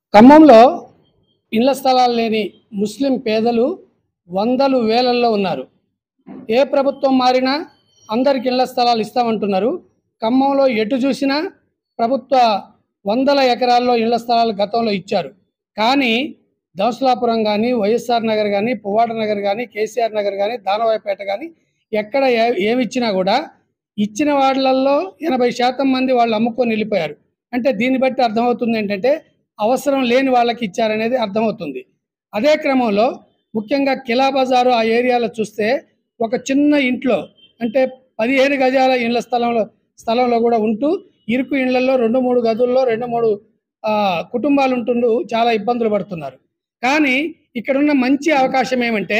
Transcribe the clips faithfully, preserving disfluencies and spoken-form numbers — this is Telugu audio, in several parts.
ఖమ్మంలో ఇళ్ల స్థలాలు లేని ముస్లిం పేదలు వందలు వేలల్లో ఉన్నారు. ఏ ప్రభుత్వం మారినా అందరికి ఇళ్ల స్థలాలు ఇస్తామంటున్నారు. ఖమ్మంలో ఎటు చూసినా ప్రభుత్వ వందల ఎకరాల్లో ఇళ్ల స్థలాలు గతంలో ఇచ్చారు. కానీ దౌసలాపురం కానీ, వైఎస్ఆర్ నగర్ కానీ, పువ్వాడ నగర్ కానీ, కేసీఆర్ నగర్ కానీ, దానవాయిపేట కానీ ఎక్కడ ఏ ఏమి ఇచ్చినా కూడా ఇచ్చిన వాళ్ళల్లో ఎనభై శాతం మంది వాళ్ళు అమ్ముకొని వెళ్ళిపోయారు. అంటే దీన్ని బట్టి అర్థమవుతుంది ఏంటంటే అవసరం లేని వాళ్ళకి ఇచ్చారనేది అర్థమవుతుంది. అదే క్రమంలో ముఖ్యంగా కిలా బజారు ఆ ఏరియాలో చూస్తే ఒక చిన్న ఇంట్లో అంటే పదిహేను గజాల ఇళ్ల స్థలంలో స్థలంలో కూడా ఉంటూ ఇరుకు ఇళ్లలో రెండు మూడు గదుల్లో రెండు మూడు కుటుంబాలు ఉంటుంటూ చాలా ఇబ్బందులు పడుతున్నారు. కానీ ఇక్కడున్న మంచి అవకాశం ఏమంటే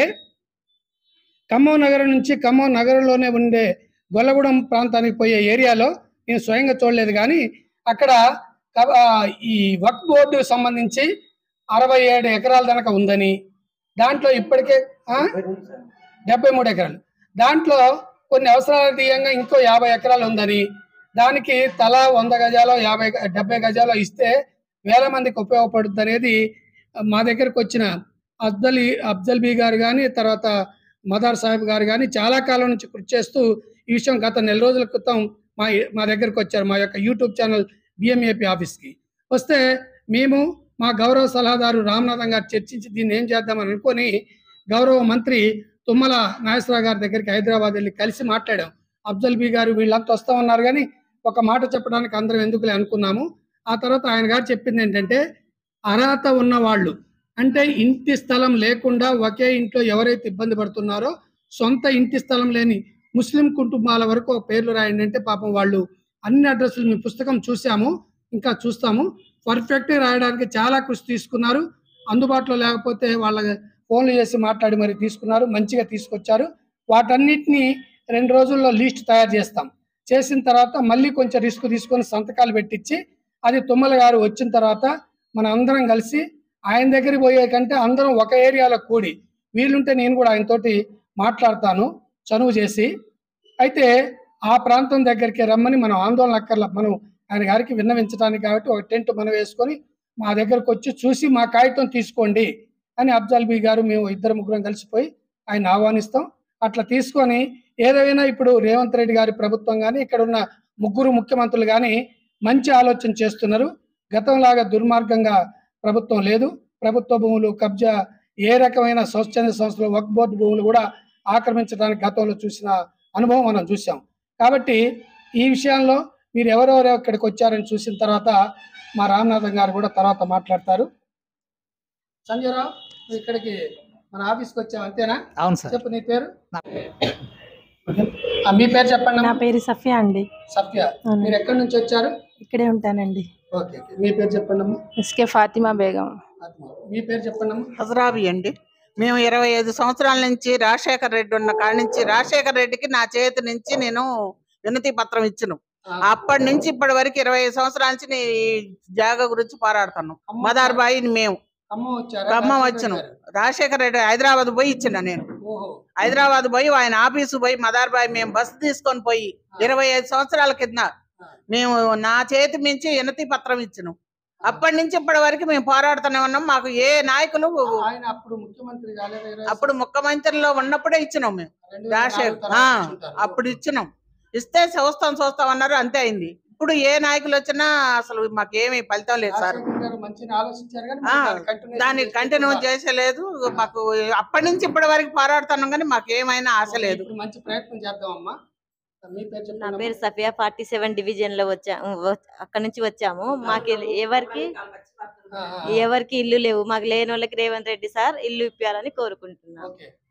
ఖమ్మం నగరం నుంచి ఖమ్మం నగరంలోనే ఉండే గొల్లగూడెం ప్రాంతానికి పోయే ఏరియాలో నేను స్వయంగా చూడలేదు, కానీ అక్కడ ఈ వక్ఫ్ బోర్డు సంబంధించి అరవై ఏడు ఎకరాల దాకా ఉందని, దాంట్లో ఇప్పటికే డెబ్బై మూడు ఎకరాలు దాంట్లో కొన్ని అవసరాల తీయంగా ఇంకో యాభై ఎకరాలు ఉందని, దానికి తలా వంద గజాలు యాభై డెబ్బై గజాలు ఇస్తే వేల మందికి ఉపయోగపడుతుంది అనేది మా దగ్గరకు వచ్చిన అఫ్జల్ అఫ్జల్ బీ గారు కానీ, తర్వాత మదార్ సాహెబ్ గారు కానీ చాలా కాలం నుంచి కృషి చేస్తూ ఈ విషయం గత నెల రోజుల క్రితం మా మా దగ్గరకు వచ్చారు. మా యొక్క యూట్యూబ్ ఛానల్ బిఎంఏపీ ఆఫీస్కి వస్తే మేము మా గౌరవ సలహాదారు రామనాథం గారు చర్చించి దీన్ని ఏం చేద్దామని అనుకొని గౌరవ మంత్రి తుమ్మల నాగేశ్వరరావు గారి దగ్గరికి హైదరాబాద్ వెళ్ళి కలిసి మాట్లాడాం. అఫ్జల్ బీ గారు వీళ్ళంతా వస్తూ ఉన్నారు, కానీ ఒక మాట చెప్పడానికి అందరం ఎందుకులే అనుకున్నాము. ఆ తర్వాత ఆయన గారు చెప్పింది ఏంటంటే అర్హత ఉన్న వాళ్ళు అంటే ఇంటి స్థలం లేకుండా ఒకే ఇంట్లో ఎవరైతే ఇబ్బంది పడుతున్నారో సొంత ఇంటి స్థలం లేని ముస్లిం కుటుంబాల వరకు ఒక పేర్లు రాయండి అంటే పాపం వాళ్ళు అన్ని అడ్రస్లు మీ పుస్తకం చూసాము, ఇంకా చూస్తాము, పర్ఫెక్ట్గా రాయడానికి చాలా కృషి తీసుకున్నారు. అందుబాటులో లేకపోతే వాళ్ళ ఫోన్లు చేసి మాట్లాడి మరి తీసుకున్నారు, మంచిగా తీసుకొచ్చారు. వాటన్నిటినీ రెండు రోజుల్లో లిస్ట్ తయారు చేస్తాం. చేసిన తర్వాత మళ్ళీ కొంచెం రిస్క్ తీసుకొని సంతకాలు పెట్టించి అది తుమ్మల గారు వచ్చిన తర్వాత మన అందరం కలిసి ఆయన దగ్గరికి పోయే కంటే అందరం ఒక ఏరియాలో కూడి వీలుంటే నేను కూడా ఆయనతోటి మాట్లాడతాను చనువు చేసి. అయితే ఆ ప్రాంతం దగ్గరికి రమ్మని మనం ఆందోళన అక్కర్లా, మనం ఆయన గారికి విన్నవించడానికి కాబట్టి ఒక టెంట్ మనం వేసుకొని మా దగ్గరకు వచ్చి చూసి మా కాగితం తీసుకోండి అని అఫ్జల్ బీ గారు మేము ఇద్దరు ముగ్గురం కలిసిపోయి ఆయన ఆహ్వానిస్తాం. అట్లా తీసుకొని ఏదైనా ఇప్పుడు రేవంత్ రెడ్డి గారి ప్రభుత్వం కానీ ఇక్కడ ఉన్న ముగ్గురు ముఖ్యమంత్రులు కానీ మంచి ఆలోచన చేస్తున్నారు. గతంలాగా దుర్మార్గంగా ప్రభుత్వం లేదు. ప్రభుత్వ భూములు కబ్జా ఏ రకమైన స్వచ్ఛంద సంస్థలు వక్ఫ్ బోర్డు భూములు కూడా ఆక్రమించడానికి గతంలో చూసిన అనుభవం మనం చూసాం. కాబట్టి ఈ విషయంలో మీరు ఎవరెవరు ఇక్కడికి వచ్చారని చూసిన తర్వాత మా రామనాథం గారు కూడా తర్వాత మాట్లాడతారు. సంజయ్ రావు ఇక్కడికి మన ఆఫీస్కి వచ్చావు అంతేనా? అవును సార్. చెప్పు నీ పేరు. మీ పేరు చెప్పండి. నా పేరు సఫియా అండి. సఫియా, మీరు ఎక్కడి నుంచి వచ్చారు? ఇక్కడే ఉంటానండి. ఓకే, మీ పేరు చెప్పండి అమ్మా. ఎస్కే ఫాతిమా బేగం. మీ పేరు చెప్పండి అమ్మా. హజరాబి అండి. మేము ఇరవై ఐదు సంవత్సరాల నుంచి రాజశేఖర రెడ్డి ఉన్న కాడి నుంచి రాజశేఖర రెడ్డికి నా చేతి నుంచి నేను వినతి పత్రం ఇచ్చాను. అప్పటి నుంచి ఇప్పటి వరకు ఇరవై ఐదు సంవత్సరాల నుంచి నీ జాగా గురించి పోరాడుతున్నాం. మదార్ బాయి మేము ఖమ్మం వచ్చాను. రాజశేఖర రెడ్డి హైదరాబాద్ పోయి ఇచ్చిన నేను హైదరాబాద్ పోయి ఆయన ఆఫీసు పోయి మదార్ బాయి మేము బస్సు తీసుకొని పోయి ఇరవై ఐదు సంవత్సరాల కింద మేము నా చేతి మించి వినతి పత్రం ఇచ్చాను. అప్పటి నుంచి ఇప్పటి వరకు మేము పోరాడుతూనే ఉన్నాం. మాకు ఏ నాయకులు అప్పుడు ముఖ్యమంత్రిలో ఉన్నప్పుడే ఇచ్చినాం మేము రాజశేఖర్ అప్పుడు ఇచ్చినాం. ఇస్తే చూస్తాం చూస్తాం అన్నారు, అంతే అయింది. ఇప్పుడు ఏ నాయకులు వచ్చినా అసలు మాకేమీ ఫలితం లేదు సార్. దాన్ని కంటిన్యూ చేసలేదు. మాకు అప్పటి నుంచి ఇప్పటి వరకు పోరాడుతున్నాం కానీ మాకు ఏమైనా ఆశ లేదు. మంచి ప్రయత్నం చేద్దామమ్మా. నా పేరు సఫియా, ఫార్టీ సెవెన్ డివిజన్ లో వచ్చా అక్కడ నుంచి వచ్చాము. మాకు ఎవరికి ఎవరికి ఇల్లు లేవు. మాకు లేని వాళ్ళకి రేవంత్ రెడ్డి సార్ ఇల్లు ఇప్పాలని కోరుకుంటున్నాం.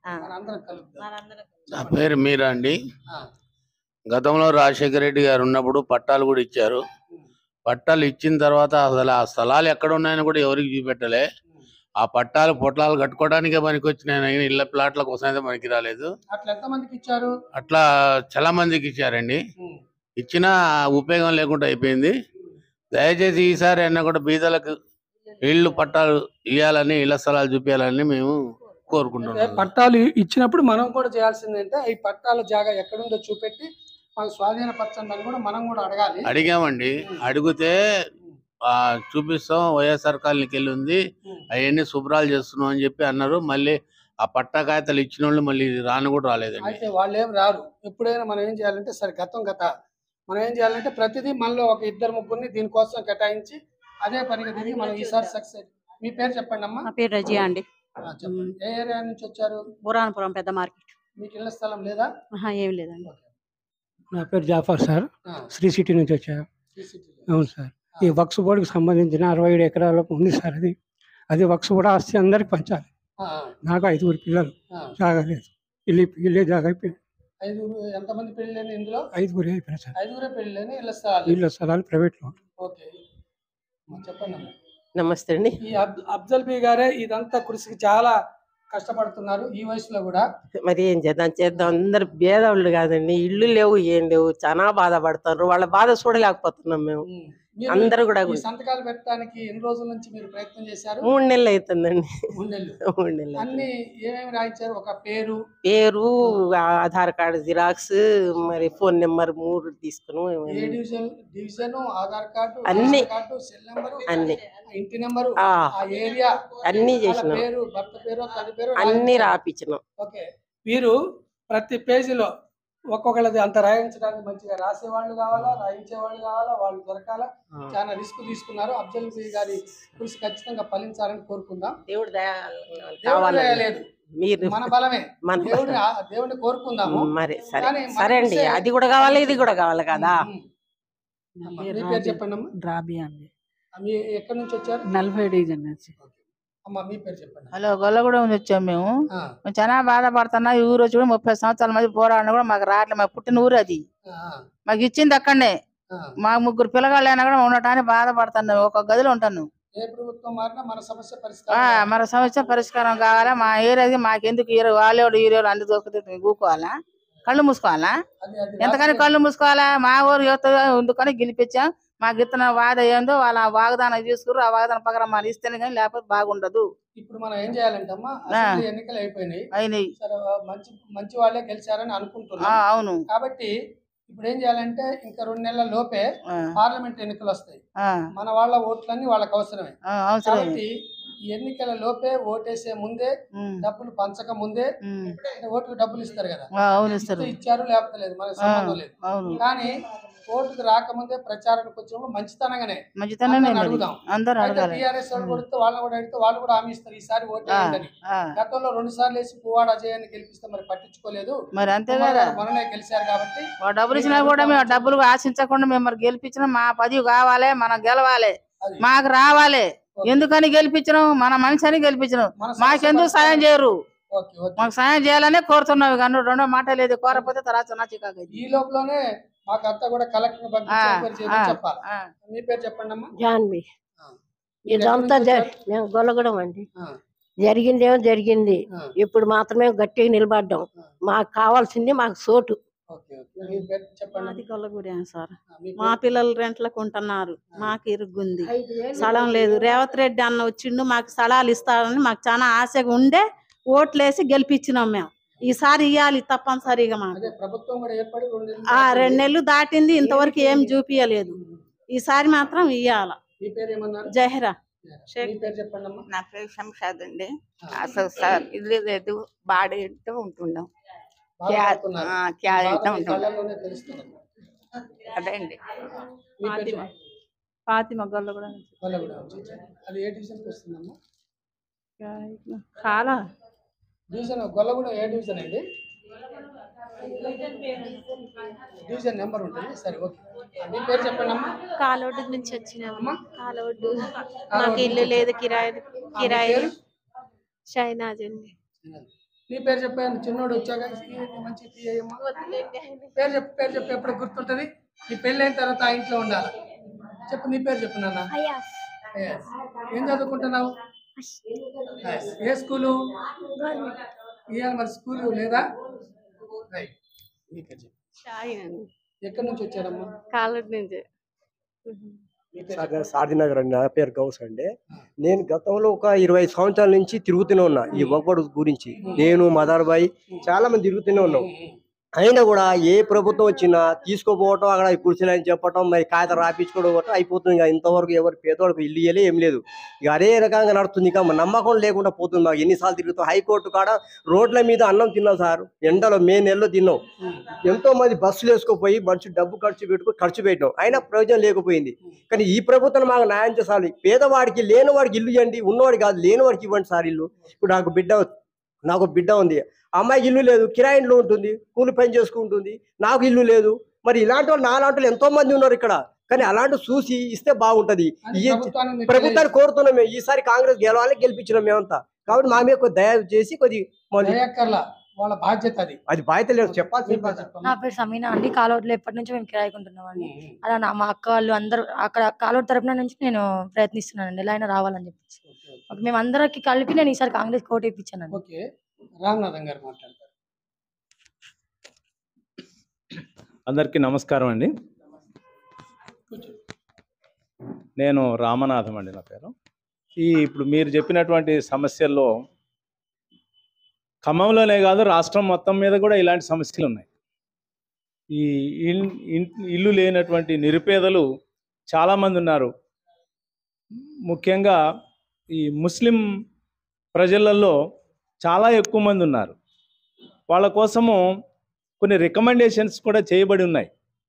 నా పేరు మీరా అండి. గతంలో రాజశేఖర రెడ్డి గారు ఉన్నప్పుడు పట్టాలు కూడా ఇచ్చారు. పట్టాలు ఇచ్చిన తర్వాత అసలు ఆ స్థలాలు ఎక్కడ ఉన్నాయని కూడా ఎవరికి చూపెట్టలే. ఆ పట్టాలు పొట్లాలు కట్టుకోవడానికే పనికి వచ్చినాయి, ఇళ్ళ ప్లాట్ల కోసం అయితే పనికి రాలేదు. అట్లా చాలా మందికి ఇచ్చారండి. ఇచ్చినా ఉపయోగం లేకుండా అయిపోయింది. దయచేసి ఈసారి అన్న కూడా బీదలకు ఇళ్ళు పట్టాలు ఇవ్వాలని, ఇళ్ల స్థలాలు చూపించాలని మేము కోరుకుంటున్నాం. పట్టాలు ఇచ్చినప్పుడు మనం కూడా చేయాల్సిందంటే ఈ పట్టాల జాగా ఎక్కడుందో చూపెట్టి మాకు స్వాధీనపరచండి అని కూడా మనం కూడా అడగాలి. అడిగామండి. అడిగితే ఆ, చూపిస్తాం వైఎస్ఆర్ కాలనీకి వెళ్ళి ఉంది, అవన్నీ శుభ్రాలు చేస్తున్నాం అని చెప్పి అన్నారు. మళ్ళీ ఆ పట్టా కాగితాలు ఇచ్చిన వాళ్ళు మళ్ళీ రాను కూడా రాలేదండి. అయితే వాళ్ళు ఏం రారు. ఎప్పుడైనా మనం ఏం చేయాలంటే సరే గతం గత మనం ఏం చేయాలంటే ప్రతిదీ మనలో ఒక ఇద్దరు ముగ్గురిని దీనికోసం కేటాయించి అదే పనిగా తిరిగి మనం ఈసారి సక్సెస్. మీ పేరు చెప్పండి అమ్మా. నా పేరు రజియా అండి. ఆ, చెప్పండి. ఏ ఏరియా నుంచి వచ్చారు? బురానపురం పెద్ద మార్కెట్. మీకు ఇళ్ల స్థలం లేదా? ఆహా, ఏం లేదండి. నా పేరు జాఫర్ సార్, ఆ, శ్రీ సిటీ నుంచి వచ్చా. ఈ సిటీలో. అవును సార్. ఈ వక్స్ బోర్డుకి సంబంధించిన అరవై ఏడు ఎకరాల ఉంది సార్. అది అది వక్స్ కూడా ఆస్తి అందరికి పంచాలి. ఆ, ఆ, నాకు ఐదుగురు పిల్లలు, ఆ. జాగలేదు, ఇల్లు ఇల్లే జాగా అయిపోయింది. ఐదుగురు ఎంతమంది పెళ్ళిలేని ఇందులో? ఐదుగురు అయిపోయినాయి సార్. ఐదుగురే పెళ్ళిలేని ఇళ్ల స్థలాలు. ఇళ్ళ స్థలాలు ప్రైవేట్లో. ఓకే, ఆ, చెప్పండి అమ్మా. నమస్తే అండి. ఈ అబ్ అఫ్జల్ బీ గారే ఇదంతా కృషికి చాలా కష్టపడుతున్నారు ఈ వయసులో కూడా. మరి ఏం చేద్దాం చేద్దాం అందరు భేదవాళ్ళు కాదండి, ఇల్లు లేవు ఏం లేవు, చాలా బాధపడతారు. వాళ్ళ బాధ చూడలేకపోతున్నాం మేము. ఉమ్. మీరు అందరూ కూడా ఈ సంతకాలు పెట్టడానికి ఎన్ని రోజుల నుంచి మీరు ప్రయత్నం చేశారు? మూడు నెలలు అవుతుందండి. మూడు నెలలు. మూడు నెలలు అన్ని ఏమేమి రాయించారు? ఒక పేరు, పేరు, ఆధార్ కార్డు జిరాక్స్, మరి ఫోన్ నెంబర్ మూడు తీసుకుని ఏ డివిజన్ డివిజన్, ఆధార్ కార్డు, అన్ని. రేషన్ కార్డు, సెల్ నెంబరు, అన్ని ఇంటి నెంబరు, ఆ, ఆ ఏరియా అన్ని వాళ్ళ చేసినాం. పేరు, భర్త పేరు, తల్లి పేరు అన్ని రాయించారు. రాపించినాం. ఓకే, మీరు ప్రతి పేజీలో ఒక్కొక్కళ్ళది అంత రాయించడానికి మంచిగా రాసేవాళ్ళు కావాలా, రాయించేవాళ్ళు కావాలా, వాళ్ళు దొరకాలా. చాలా రిస్క్ తీసుకున్నారు. అఫ్జల్ బీ గారి కృషి ఖచ్చితంగా ఫలించాలని కోరుకుందాం. దేవుడు దయ దేవుడి కావాలండి. దయ లేదు, మీరు మన బలమే. మన దేవుడిని ఆ- దేవుడిని కోరుకుందాము. మరి సరే కానీ మన సరే అండి, కృషే- అది కూడా కావాలి ఇది కూడా కావాలి కదా. ఉమ్. అమ్మా, మీ పేరు చెప్పండి అమ్మా. రాబీ అండి, మీ ఎక్కడి నుంచి వచ్చారు? నలభై డివిజన్ నుంచి. అమ్మా, మీ పేరు చెప్పండి. హలో, గొల్లగూడెం నుంచి వచ్చాం మేము. ఆ, మేము చాలా బాధపడుతున్నా. ఈ ఊరు వచ్చి కూడా ముప్పై సంవత్సరాల మంది పోరాడినా కూడా మాకు రావట్లేదు. మాకు పుట్టిన ఊరు అది, ఆ, మాకు ఇచ్చింది అక్కడనే. ఆ. మా ముగ్గురు పిల్లగాళ్ళు అయినా కూడా ఉండటానికి బాధపడుతున్నాం. ఒక గదిలో ఉంటాను. ఏ ప్రభుత్వం మారినా మన సమస్య ఆ, పరిష్కారం. మన సమస్య పరిష్కారం కావాలా. మా ఏరియాకి మాకెందుకు ఈరో వాళ్ళేవాడు ఈరోజు అన్ని దొరికితే కూకోవాలా, కళ్ళు మూసుకోవాలా? అది అది ఎంతకని రాజకీయ- కళ్ళు మూసుకోవాలా? మా ఊరు యువత ఎందుకని గెలిపించాం. మాకు ఇస్తున్న వాద ఏందో వాళ్ళ వాగ్దానం తీసుకురు. ఆ వాగ్దానం ప్రకారం మనం ఇస్తేనే కానీ లేకపోతే బాగుండదు. ఇప్పుడు మనం ఏం చేయాలంటే అమ్మా, అసెంబ్లీ ఎన్నికలు అయిపోయినాయి. అయినాయి. సరే, మంచి మంచి వాళ్ళే గెలిచారని ఆ, అనుకుంటున్నాం. అవును. కాబట్టి ఇప్పుడు ఏం చేయాలంటే ఇంకా రెండు నెలల లోపే ఆ, పార్లమెంట్ ఎన్నికలు వస్తాయి. ఆ, మన వాళ్ళ ఓట్లన్నీ వాళ్ళకి అవసరమే. ఆ, అవసరం. కాబట్టి ఈ ఎన్నికల లోపే ఓటేసే ముందే, ఉమ్, డబ్బులు పంచక ముందే, ఉమ్. అంటే ఓటుకు డబ్బులు ఇస్తారు కదా, ఆ, అవును ఇస్తారు. ఇస్తే ఇచ్చారు లేకపోతే లేదు, మనకు ఆ, సంబంధం లేదు. అవును. కానీ ఓటుకు రాకముందే ప్రచారానికి వచ్చినప్పుడు మంచితనంగానే మంచితనమే అందరిని మరి. అడుగుదాం. అందరు అయితే అడగాలి. టీఆర్ఎస్ వాళ్ళు కొడితే వాళ్ళని కూడా అడిగితే వాళ్ళు కూడా హామీ ఇస్తారు ఈసారి ఓటు ఆ, వేయండి. ఆ, గతంలో రెండు సార్లు వేసి పువ్వాడ అజయాన్ని గెలిపిస్తే మరి పట్టించుకోలేదు. మరి అంతే కుమార్ కదా. గారు మననే గెలిచారు కాబట్టి వాడు డబ్బులు ఇచ్చినా కూడా మేము డబ్బులు ఆశించకుండా మేము మరి గెలిపించినా మా పదవి కావాలి, మనం గెలవాలి, అది మాకు రావాలి. ఎందుకని గెలిపించడం? మన మనిషిని గెలిపించడం. మన మాకెందుకు సాయం చేయరు? Okay, okay. మాకు సాయం చేయాలనే కోరుతున్నావు. కానీ రెండో మాట లేదు. కోరపోతే తర్వాత నా చికాకు అయింది. ఈ లోపలనే మాకు అంతా కూడా కలెక్టర్ ఆ, పంపించి ఆ, చెప్పాలి. ఆ. మీ పేరు చెప్పండి అమ్మా. జాన్వి. ఆ. మీరు ఎక్కడి ఇదంతా నుంచి జ- వచ్చారు? మేము గొల్లగూడెం అండి. ఆ, జరిగిందేమో జరిగింది. ఆ, ఇప్పుడు మాత్రమే గట్టిగా నిలబడ్డాం. ఆ. మాకు కావాల్సింది మాకు చోటు. Okay, okay. మీ పేరు చెప్పండి మాది అమ్మా. గొల్లగూడెం సార్. ఆ, మీ మా పేరు? పిల్లలు రెంట్లకు ఉంటున్నారు. మాకు ఇరుగుంది, స్థలం లేదు. రేవంత్ రెడ్డి అన్న వచ్చిండు, మాకు స్థలాలు ఇస్తారని మాకు చాలా ఆశగా ఉండే ఓట్లేసి గెలిపించినాం మేము. ఈసారి ఇవ్వాలి తప్పనిసరిగా మాకు. అదే ప్రభుత్వం కూడా ఏర్పడి రెండు నెలలు ఆ దాటింది. రెండు నెలలు దాటింది, ఇంతవరకు ఏం చూపియలేదు. ఈసారి మాత్రం ఇయ్యాల. మీ పేరు ఏమన్నారు? జహరా. మీ పేరు చెప్పండి అమ్మా. నా పేరు శంషాద్ అండి. ఆ. అసలు సార్ ఇల్లు లేదు, బాడీతో ఉంటున్నాం. బాధపడుతున్నారు. ఆ, ఈ క్యారెట్ బాధ మీ ఉంటున్నాం. కళ్ళల్లోనే తెలుస్తుంది. అదే అండి. మీ పేరు ఫాతిమా. చెప్పండి. ఫాతిమా గొల్లగూడెం నుంచి. వాళ్ళ కూడా వచ్చి. అది ఏ డివిజన్కి వస్తుందమ్మా? చాలా డివిజన్ గొల్లగూడెం ఏ డివిజన్ అండి? డివిజన్ నెంబర్ ఉంటుంది. సరే, ఓకే. ఆ, మీ పేరు చెప్పండి అమ్మా. కాలోడు నుంచి వచ్చినాము. అమ్మా? కాలోడు కాలోడు మాకు ఇల్లు నుంచి లేదు, కిరాయి ఆ, మీ కిరాయి. పేరు? షైనాజ్ అండి. నీ పేరు చెప్పాను. చిన్నోడు వచ్చాక ఈ మంచి టీ అయ్యమ్మా. పేరు చెప్పు, పేరు చెప్పు, ఎప్పుడు గుర్తుంటది. నీ పెళ్ళి అయిన తర్వాత ఆ ఇంట్లో ఉండాలి. చెప్పు, నీ పేరు చెప్పు నాన్న. అయాస్. Yes. ఏం చదువుకుంటున్నావు? Yes. ఏ స్కూలు? ఇవాళ మరి స్కూలు లేదా? రైట్. మీ పేరు చెప్పు. షాయి అండి. ఎక్కడి నుంచి వచ్చారమ్మా? కాలోడు నుంచి. మీ పేరు సార్ చెప్పు. నేను సారథినగర్ అండి. నా పేరు గౌస్ అండి. నేను గతంలో ఒక ఇరవై సంవత్సరాల నుంచి తిరుగుతూనే ఉన్నా ఈ వక్బోర్డు గురించి. నేను మదర్ బాయ్ చాలా మంది తిరుగుతూనే ఉన్నాం. అయినా కూడా ఏ ప్రభుత్వం వచ్చినా తీసుకోపోవటం అక్కడ కుర్చీలు అని చెప్పటం మరి కాగితం రాపించుకోవడం ఒకటి అయిపోతుంది. ఇక ఇంతవరకు ఎవరు పేదవాళ్ళకి ఇల్లు ఇయ్యలే ఏం లేదు. ఇక అదే రకంగా నడుస్తుంది. ఇక నమ్మకం లేకుండా పోతుంది. మాకు ఎన్నిసార్లు తిరుగుతాం హైకోర్టు కాడ రోడ్ల మీద అన్నం తిన్నాం సార్. ఎండలో మే నెలలో తిన్నాం. ఎంతో మంది బస్సులు వేసుకోపోయి మనిషి డబ్బు ఖర్చు పెట్టుకు ఖర్చు పెట్టాం. అయినా ప్రయోజనం లేకపోయింది. కానీ ఈ ప్రభుత్వం మాకు న్యాయం చేసాలి. పేదవాడికి లేనివాడికి ఇల్లు ఇవ్వండి, ఉన్నవాడికి కాదు లేనివాడికి ఇవ్వండి సార్ ఇల్లు. ఇప్పుడు నాకు బిడ్డ నాకు బిడ్డ ఉంది, అమ్మాయికి ఇల్లు లేదు, కిరాయి ఇంట్లో ఉంటుంది, కూలి పని చేసుకుంటుంది, నాకు ఇల్లు లేదు. మరి ఇలాంటి వాళ్ళు నాలాంటి వాళ్ళు ఎంతో మంది ఉన్నారు ఇక్కడ. కానీ అలాంటి చూసి ఇస్తే బాగుంటది. ఈ ప్రభుత్వాన్ని కోరుతున్నాం మేము. ఈసారి కాంగ్రెస్ గెలవాలి, గెలిపించినాం మేమంతా. కాబట్టి మా మీద కొద్ది దయ చేసి కొద్ది వాళ్ళ బాధ్యత అది అది బాధ్యత లేదు చెప్పాల్సి. నా పేరు సమీనా అండి. కాలోట్లో ఎప్పటి నుంచో మేము కిరాయికుంటున్నాం అండి. అలా నా మా అక్క వాళ్ళు అందరూ అక్కడ కాలోట్ తరపున నుంచి నేను ప్రయత్నిస్తున్నానండి ఎలా అయినా రావాలని చెప్పేసి. మేము అందరికి కలిపి నేను ఈసారి కాంగ్రెస్ కోట్ ఇప్పించానండి. ఓకే, రామనాథన్ గారు మాట్లాడతారు. అందరికీ నమస్కారం అండి. నేను రామనాథం అండి నా పేరు. ఈ ఇప్పుడు మీరు చెప్పినటువంటి సమస్యల్లో ఖమ్మంలోనే కాదు రాష్ట్రం మొత్తం మీద కూడా ఇలాంటి సమస్యలు ఉన్నాయి. ఈ ఇల్లు లేనటువంటి నిరుపేదలు చాలామంది ఉన్నారు. ముఖ్యంగా ఈ ముస్లిం ప్రజలలో చాలా ఎక్కువ మంది ఉన్నారు. వాళ్ళ కోసము కొన్ని రికమెండేషన్స్ కూడా చేయబడి ఉన్నాయి.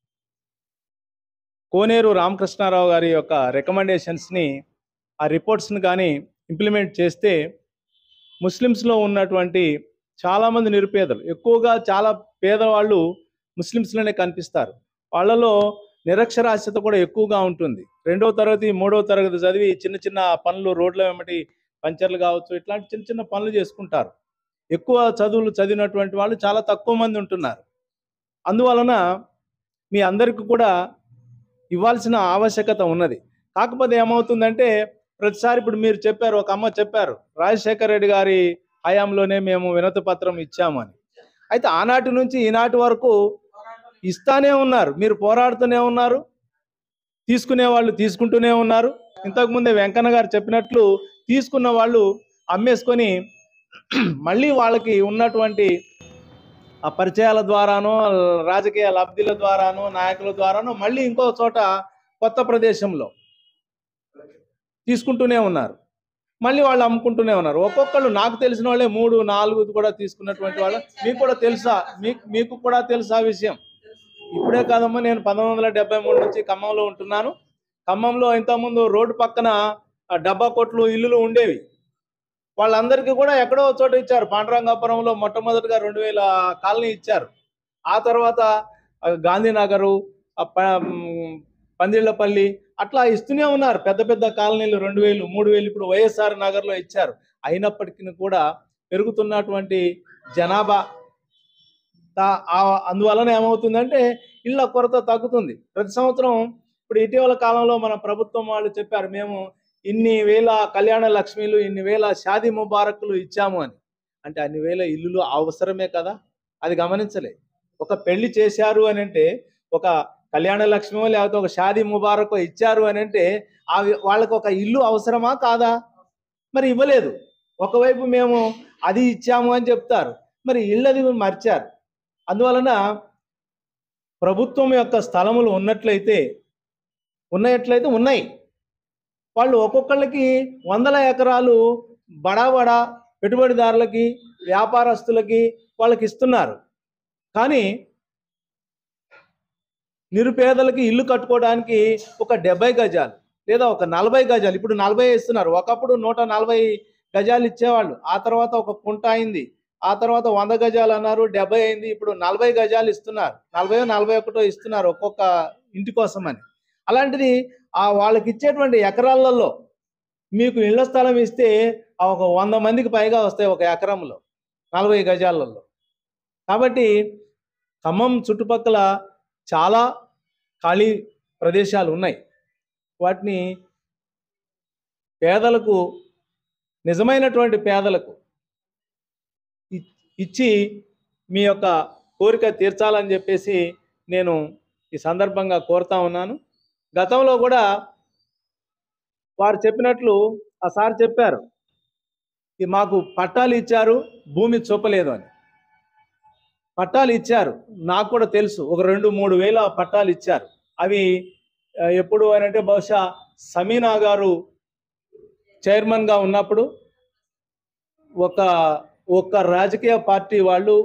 కోనేరు రామకృష్ణారావు గారి యొక్క రికమెండేషన్స్ని ఆ రిపోర్ట్స్ని కానీ ఇంప్లిమెంట్ చేస్తే ముస్లిమ్స్లో ఉన్నటువంటి చాలామంది నిరుపేదలు ఎక్కువగా చాలా పేదవాళ్ళు ముస్లిమ్స్లోనే కనిపిస్తారు. వాళ్ళలో నిరక్షరాస్యత కూడా ఎక్కువగా ఉంటుంది. రెండవ తరగతి మూడవ తరగతి చదివి చిన్న చిన్న పనులు రోడ్ల వెంబడి పంచర్లు కావచ్చు ఇట్లాంటి చిన్న చిన్న పనులు చేసుకుంటారు. ఎక్కువ చదువులు చదివినటువంటి వాళ్ళు చాలా తక్కువ మంది ఉంటున్నారు. అందువలన మీ అందరికీ కూడా ఇవ్వాల్సిన ఆవశ్యకత ఉన్నది. కాకపోతే ఏమవుతుందంటే ప్రతిసారి ఇప్పుడు మీరు చెప్పారు, ఒక అమ్మ చెప్పారు రాజశేఖర రెడ్డి గారి హయాంలోనే మేము వినతి పత్రం ఇచ్చాము అని. అయితే ఆనాటి నుంచి ఈనాటి వరకు ఇస్తానే ఉన్నారు, మీరు పోరాడుతూనే ఉన్నారు, తీసుకునే వాళ్ళు తీసుకుంటూనే ఉన్నారు. ఇంతకుముందే వెంకన్న గారు చెప్పినట్లు తీసుకున్న వాళ్ళు అమ్మేసుకొని మళ్ళీ వాళ్ళకి ఉన్నటువంటి ఆ పరిచయాల ద్వారానో రాజకీయ లబ్ధిల ద్వారానో నాయకుల ద్వారానో మళ్ళీ ఇంకో చోట కొత్త ప్రదేశంలో తీసుకుంటూనే ఉన్నారు. మళ్ళీ వాళ్ళు అమ్ముకుంటూనే ఉన్నారు. ఒక్కొక్కళ్ళు నాకు తెలిసిన వాళ్ళే మూడు నాలుగు కూడా తీసుకున్నటువంటి వాళ్ళు. మీకు కూడా తెలుసా మీకు మీకు కూడా తెలుసా విషయం? ఇప్పుడే కాదమ్మా, నేను పంతొమ్మిది వందల డెబ్బై మూడు నుంచి ఖమ్మంలో ఉంటున్నాను. ఖమ్మంలో ఇంతకుముందు రోడ్డు పక్కన డబ్బా కొట్లు ఇల్లులు ఉండేవి. వాళ్ళందరికీ కూడా ఎక్కడో చోట ఇచ్చారు. పాండురంగాపురంలో మొట్టమొదటిగా రెండు వేల కాలనీ ఇచ్చారు. ఆ తర్వాత గాంధీనగరు, పందిళ్లపల్లి అట్లా ఇస్తూనే ఉన్నారు. పెద్ద పెద్ద కాలనీలు రెండు వేలు మూడు వేలు ఇప్పుడు వైఎస్ఆర్ నగర్లో ఇచ్చారు. అయినప్పటికీ కూడా పెరుగుతున్నటువంటి జనాభా అందువలన ఏమవుతుందంటే ఇళ్ళ కొరత తగ్గుతుంది ప్రతి సంవత్సరం. ఇప్పుడు ఇటీవల కాలంలో మన ప్రభుత్వం వాళ్ళు చెప్పారు మేము ఇన్ని వేల కళ్యాణ లక్ష్మిలు ఇన్ని వేల షాదీ ముబారక్లు ఇచ్చాము అని. అంటే అన్ని వేల ఇల్లులు అవసరమే కదా, అది గమనించలే. ఒక పెళ్లి చేశారు అని అంటే, ఒక కళ్యాణ లక్ష్మో లేకపోతే ఒక షాదీ ముబారక్ ఇచ్చారు అని అంటే అవి వాళ్ళకి ఒక ఇల్లు అవసరమా కాదా? మరి ఇవ్వలేదు. ఒకవైపు మేము అది ఇచ్చాము అని చెప్తారు, మరి ఇళ్ళది మర్చారు. అందువలన ప్రభుత్వం యొక్క స్థలములు ఉన్నట్లయితే ఉన్నట్లయితే ఉన్నాయి వాళ్ళు ఒక్కొక్కళ్ళకి వందల ఎకరాలు బడా బడా పెట్టుబడిదారులకి వ్యాపారస్తులకి వాళ్ళకి ఇస్తున్నారు. కానీ నిరుపేదలకి ఇల్లు కట్టుకోవడానికి ఒక డెబ్బై గజాలు లేదా ఒక నలభై గజాలు ఇప్పుడు నలభై ఇస్తున్నారు. ఒకప్పుడు నూట నలభై గజాలు ఇచ్చేవాళ్ళు. ఆ తర్వాత ఒక కుంట అయింది, ఆ తర్వాత వంద గజాలు అన్నారు, డెబ్బై అయింది, ఇప్పుడు నలభై గజాలు ఇస్తున్నారు. నలభై నలభై ఒకటో ఇస్తున్నారు ఒక్కొక్క ఇంటి కోసం అని. అలాంటిది ఆ వాళ్ళకి ఇచ్చేటువంటి ఎకరాలలో మీకు ఇళ్ల స్థలం ఇస్తే ఒక వంద మందికి పైగా వస్తాయి ఒక ఎకరంలో నలభై గజాలలో. కాబట్టి ఖమ్మం చుట్టుపక్కల చాలా ఖాళీ ప్రదేశాలు ఉన్నాయి. వాటిని పేదలకు, నిజమైనటువంటి పేదలకు ఇచ్చి మీ యొక్క కోరిక తీర్చాలని చెప్పేసి నేను ఈ సందర్భంగా కోరుతా ఉన్నాను. గతంలో కూడా వారు చెప్పినట్లు ఆ సార్ చెప్పారు మాకు పట్టాలు ఇచ్చారు భూమి చూపలేదు అని. పట్టాలు ఇచ్చారు, నాకు కూడా తెలుసు. ఒక రెండు మూడు వేల పట్టాలు ఇచ్చారు. అవి ఆ, ఎప్పుడు అని అంటే బహుశా సమీనా గారు చైర్మన్గా ఉన్నప్పుడు ఒక ఒక రాజకీయ పార్టీ వాళ్ళు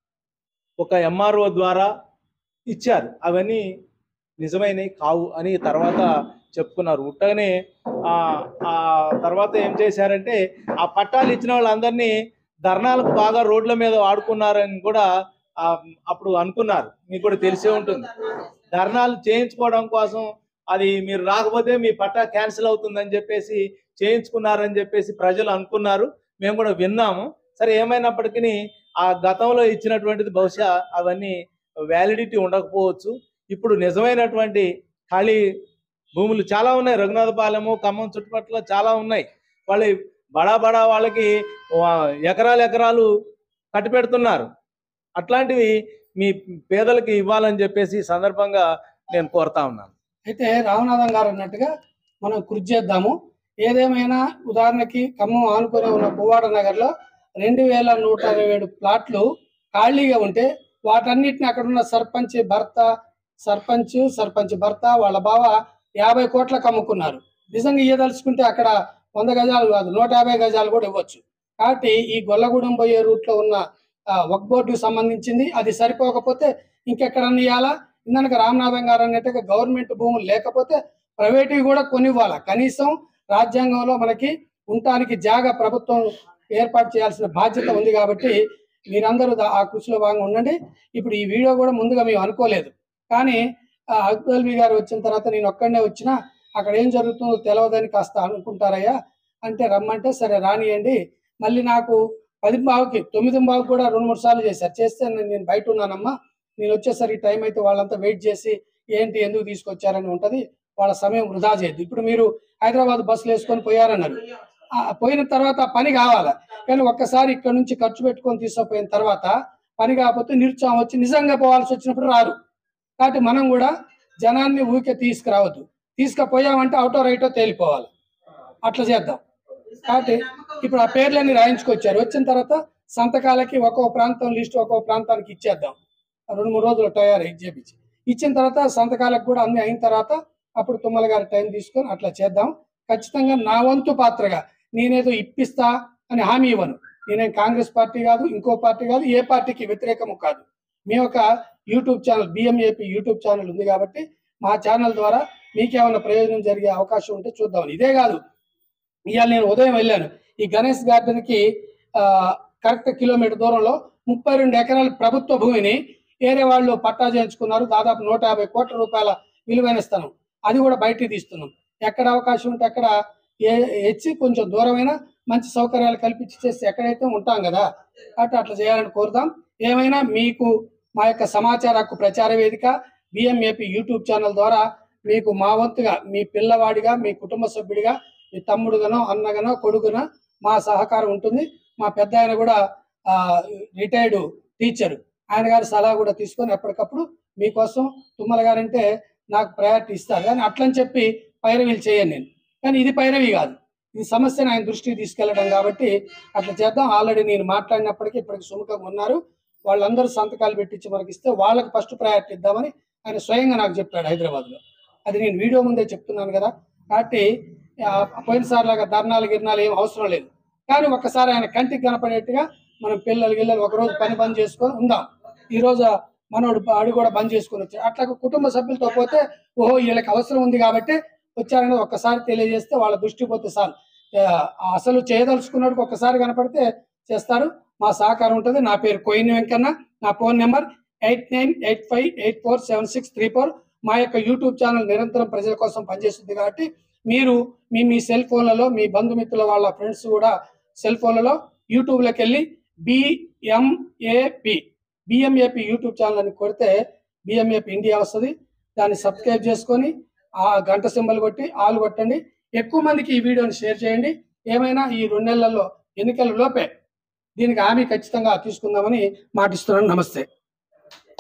ఒక ఎంఆర్ఓ ద్వారా ఇచ్చారు. అవన్నీ నిజమైనవి కావు అని తర్వాత చెప్పుకున్నారు. ఉట్టగానే ఆ ఆ తర్వాత ఏం చేశారంటే ఆ పట్టాలు ఇచ్చిన వాళ్ళందరినీ ధర్నాలకు బాగా రోడ్ల మీద వాడుకున్నారని కూడా ఆ, అప్పుడు అనుకున్నారు. మీకు కూడా తెలిసే ఉంటుంది. ధర్నాలు చేయించుకోవడం కోసం అది మీరు రాకపోతే మీ పట్టా క్యాన్సిల్ అవుతుందని చెప్పేసి చేయించుకున్నారని చెప్పేసి ప్రజలు అనుకున్నారు. మేము కూడా విన్నాము. సరే, ఏమైనప్పటికీ ఆ గతంలో ఇచ్చినటువంటిది బహుశా అవన్నీ వ్యాలిడిటీ ఉండకపోవచ్చు. ఇప్పుడు నిజమైనటువంటి ఖాళీ భూములు చాలా ఉన్నాయి. రఘునాథపాలెము, ఖమ్మం చుట్టుపక్కల చాలా ఉన్నాయి. వాళ్ళు బడా బడా వాళ్ళకి వా- ఎకరాలు ఎకరాలు కట్టి పెడుతున్నారు. అట్లాంటివి మీ పేదలకి ఇవ్వాలని చెప్పేసి ఈ సందర్భంగా నేను కోరుతా ఉన్నాను. అయితే రామనాథం గారు అన్నట్టుగా మనం కృషి చేద్దాము. ఏదేమైనా ఉదాహరణకి ఖమ్మం ఆనుకొని ఉన్న పువ్వాడ నగర్లో రెండు వేల నూట అరవై ఏడు ప్లాట్లు ఖాళీగా ఉంటే వాటన్నిటిని అక్కడ ఉన్న సర్పంచ్ భర్త సర్పంచ్ సర్పంచ్ భర్త వాళ్ళ బావ యాభై కోట్లకు అమ్ముకున్నారు. నిజంగా ఇయ్యదలుచుకుంటే అక్కడ వంద గజాలు కాదు నూట యాభై గజాలు కూడా ఇవ్వచ్చు. కాబట్టి ఈ గొల్లగూడెం పోయే రూట్లో ఉన్న వక్ బోర్డుకు సంబంధించింది అది సరిపోకపోతే ఇంకెక్కడన్నా ఇవ్వాలా. ఇందాక రామనాథం గారు అన్నట్టుగా గవర్నమెంట్ భూములు లేకపోతే ప్రైవేటివి కూడా కొనివ్వాలా. కనీసం రాజ్యాంగంలో మనకి ఉండటానికి జాగా ప్రభుత్వం ఏర్పాటు చేయాల్సిన బాధ్యత ఉంది. కాబట్టి మీరందరూ దా- ఆ కృషిలో భాగంగా ఉండండి. ఇప్పుడు ఈ వీడియో కూడా ముందుగా మేము అనుకోలేదు, కానీ అక్బల్బీ గారు వచ్చిన తర్వాత నేను ఒక్కడనే వచ్చినా అక్కడ ఏం జరుగుతుందో తెలియదని కాస్త అనుకుంటారయ్యా అంటే రమ్మంటే సరే రానియండి. మళ్ళీ నాకు పది బావుకి తొమ్మిది బావుకి కూడా రెండు మూడు సార్లు చేశారు. చేస్తే నేను నేను బయట ఉన్నానమ్మా, నేను వచ్చేసరికి టైం అయితే వాళ్ళంతా వెయిట్ చేసి ఏంటి ఎందుకు తీసుకొచ్చారని ఉంటుంది, వాళ్ళ సమయం వృధా చేయద్దు. ఇప్పుడు మీరు హైదరాబాద్ బస్సులు వేసుకొని పోయారన్నారు, ఆ పోయిన తర్వాత ఆ పని కావాలా. కానీ ఒక్కసారి ఇక్కడ నుంచి ఖర్చు పెట్టుకొని తీసుకుపోయిన తర్వాత పని కాకపోతే నిరుత్సాహం వచ్చి నిజంగా పోవాల్సి వచ్చినప్పుడు రారు. కాబట్టి మనం కూడా జనాన్ని ఊరికే తీసుకురావద్దు. తీసుకుపోయామంటే అవుటో రైటో తేలిపోవాలి. అట్లా చేద్దాం. కాబట్టి ఇప్పుడు ఆ పేర్లన్నీ రాయించుకొచ్చారు. వచ్చిన తర్వాత సంతకాలకి ఒక్కో ప్రాంతం లిస్ట్ ఒక్కో ప్రాంతానికి ఇచ్చేద్దాం. రెండు మూడు రోజులు తయారు చేపించి ఇచ్చిన తర్వాత సంతకాలకు కూడా అన్ని అయిన తర్వాత అప్పుడు తుమ్మల గారి టైం తీసుకొని అట్లా చేద్దాం. ఖచ్చితంగా నా వంతు పాత్రగా నేనేదో ఇప్పిస్తా అని హామీ ఇవ్వను. నేనేం కాంగ్రెస్ పార్టీ కాదు, ఇంకో పార్టీ కాదు, ఏ పార్టీకి వ్యతిరేకము కాదు. మీ యొక్క YouTube channel BMAP YouTube channel ఉంది కాబట్టి మా ఛానల్ ద్వారా మీకేమైనా ప్రయోజనం జరిగే అవకాశం ఉంటే చూద్దామని. ఇదే కాదు, ఇవాళ నేను ఉదయం వెళ్ళాను ఈ గణేష్ గార్డెన్కి కరెక్ట్ కిలోమీటర్ దూరంలో ముప్పై రెండు ఎకరాల ప్రభుత్వ భూమిని వేరే వాళ్ళు పట్టా చేయించుకున్నారు. దాదాపు నూట యాభై కోట్ల రూపాయల విలువైన స్థలం. అది కూడా బయటికి తీస్తున్నాం. ఎక్కడ అవకాశం ఉంటే అక్కడ ఏ హెచ్చి కొంచెం దూరమైన మంచి సౌకర్యాలు కల్పించి చేస్తే ఎక్కడైతే ఉంటాం కదా, కాబట్టి అట్లా చేయాలని కోరుదాం. ఏమైనా మీకు మా యొక్క సమాచార హక్కు ప్రచార వేదిక బిఎంఏపీ యూట్యూబ్ ఛానల్ ద్వారా మీకు మా వంతుగా మీ పిల్లవాడిగా మీ కుటుంబ సభ్యుడిగా మీ తమ్ముడుగానో అన్నగానో కొడుకునో మా సహకారం ఉంటుంది. మా పెద్ద ఆయన కూడా రిటైర్డ్ టీచరు, ఆయన గారి సలహా కూడా తీసుకొని ఎప్పటికప్పుడు మీకోసం తుమ్మల గారంటే నాకు ప్రయారిటీ ఇస్తారు. కానీ అట్లని చెప్పి పైరవీలు చేయను నేను. కానీ ఇది పైరవి కాదు, ఈ సమస్యను ఆయన దృష్టికి తీసుకెళ్ళడం కాబట్టి అట్లా చేద్దాం. ఆల్రెడీ నేను మాట్లాడినప్పటికీ ఇప్పటికి సుముఖంగా ఉన్నారు. వాళ్ళందరూ సంతకాలు పెట్టించి మనకి ఇస్తే వాళ్ళకి ఫస్ట్ ప్రయారిటీ ఇద్దామని ఆయన స్వయంగా నాకు చెప్పాడు హైదరాబాద్లో. అది నేను వీడియో ముందే చెప్తున్నాను కదా. కాబట్టి పోయినసారి లాగా ధర్నాలు గిర్నాలు ఏం అవసరం లేదు. కానీ ఒక్కసారి ఆయన కంటికి కనపడేట్టుగా మనం పిల్లలు గిల్లలు ఒకరోజు పని బంద్ చేసుకొని ఉందాం. ఈరోజు మనోడు అడి కూడా బంద్ చేసుకొని వచ్చాడు. అట్లా కుటుంబ సభ్యులతో పోతే ఓహో వీళ్ళకి అవసరం ఉంది కాబట్టి వచ్చారని ఒక్కసారి తెలియజేస్తే వాళ్ళ దృష్టి పోతే సార్ అసలు చేయదలుచుకున్నాడు ఒక్కసారి కనపడితే చేస్తారు. మా సహకారం ఉంటుంది. నా పేరు కోయిని వెంకన్న, నా phone number eight nine eight five eight four seven six three four. మా యొక్క యూట్యూబ్ ఛానల్ నిరంతరం ప్రజల కోసం పనిచేస్తుంది కాబట్టి మీరు మీ మీ సెల్ ఫోన్లలో మీ బంధుమిత్రుల వాళ్ళ ఫ్రెండ్స్ కూడా సెల్ ఫోన్లలో యూట్యూబ్లోకి వెళ్ళి బిఎంఏపి బిఎంఏపి యూట్యూబ్ ఛానల్ అని కొడితే బిఎంఏపి ఇండియా వస్తుంది. దాన్ని సబ్స్క్రైబ్ చేసుకొని ఆ గంట సింబల్ కొట్టి ఆల్ కొట్టండి. ఎక్కువ మందికి ఈ వీడియోని షేర్ చేయండి. ఏమైనా ఈ రెండు నెలల్లో ఎన్నికల లోపే దీనికి హామీ ఖచ్చితంగా తీసుకుందామని మాటిస్తున్నాను. నమస్తే.